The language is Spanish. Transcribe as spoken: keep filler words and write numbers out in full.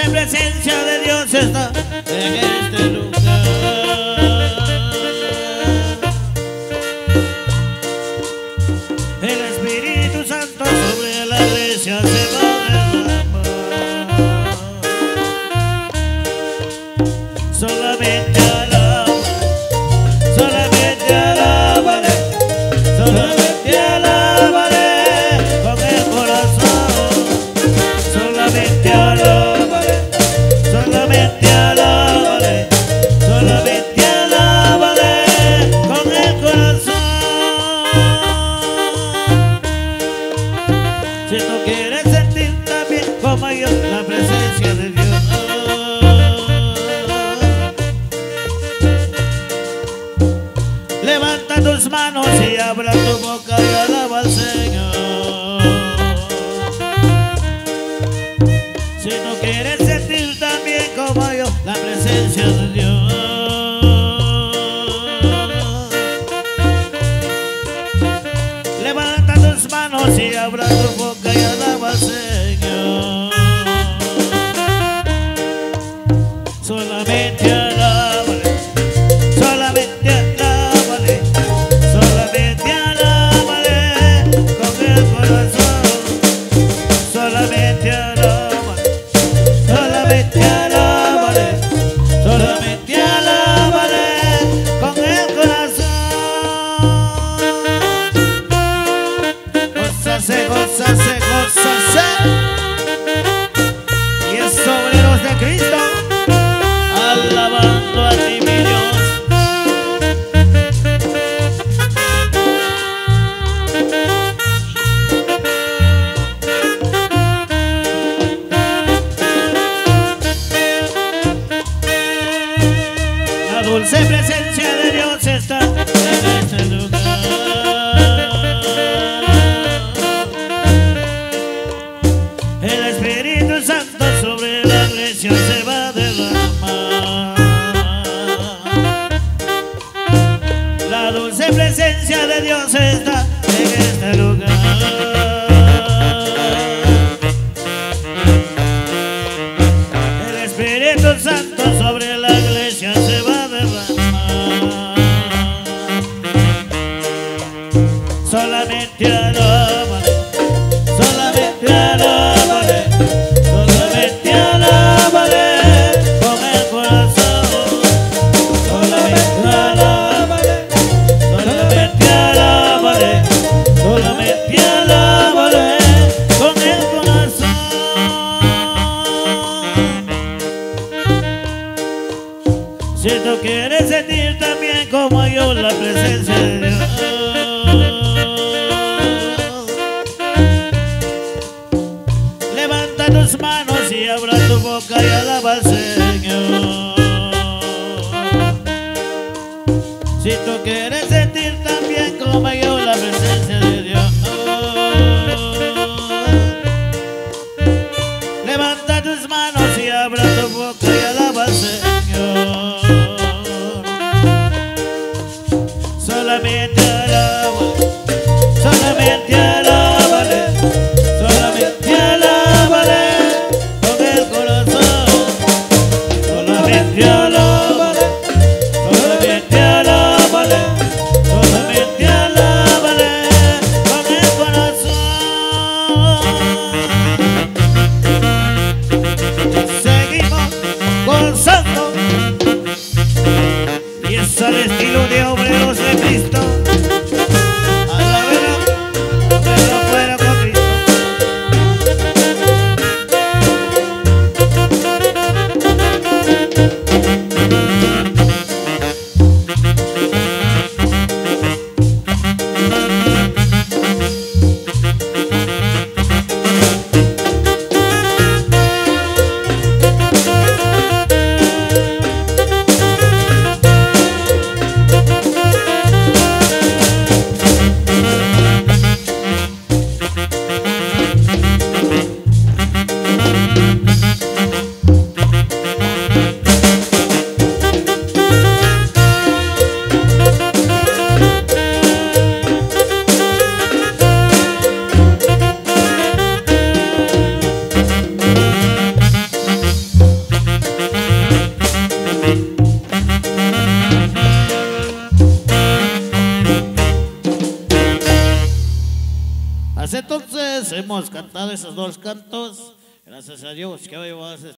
presencia de Dios está en este lugar. El Espíritu Santo sobre la iglesia se va a derramar. Solamente alaba, solamente alábale, solamente alábale con el corazón. Solamente alábale, solamente alábale, solamente alábale con el corazón. Si tú quieres sentir también como yo la presencia de Dios, levanta tus manos y abra tu boca y alaba al Señor. Si tú quieres sentir también como yo la presencia de Dios, levanta tus manos y abra tu boca y alaba al Señor. Solamente alábale, solamente alábale, solamente alábale con el corazón. Solamente alábale, solamente alábale, solamente alábale con el corazón. Gózase, gózase, gózase. Y es obreros de Cristo, alabando a ti, mi Dios. La dulce presencia de Dios está en este lugar. El Espíritu Santo sobre la iglesia se va a derramar. La dulce presencia de Dios está en este lugar. El Espíritu Santo sobre la iglesia se va a derramar. Solamente alábale, solamente alábale, solamente alábale con el corazón. Solamente alábale, solamente alábale, solamente alábale con el corazón. Si tú quieres sentir también como yo la presencia de Dios, levanta tus manos y abra tu boca y alaba al Señor. Si tú quieres sentir también como yo la presencia de Dios, levanta tus manos y abra tu boca y alaba al Señor. Solamente alábale, solamente alábale, solamente alábale con el corazón. Solamente alábale, solamente alábale, solamente alábale con el corazón. Seguimos. hemos cantado esos dos cantos, gracias a Dios que hoy vas a